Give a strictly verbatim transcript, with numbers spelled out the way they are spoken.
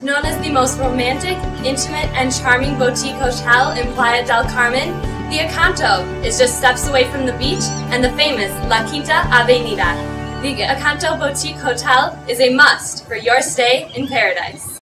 Known as the most romantic, intimate, and charming boutique hotel in Playa del Carmen, the Acanto is just steps away from the beach and the famous La Quinta Avenida. The Acanto Boutique Hotel is a must for your stay in paradise.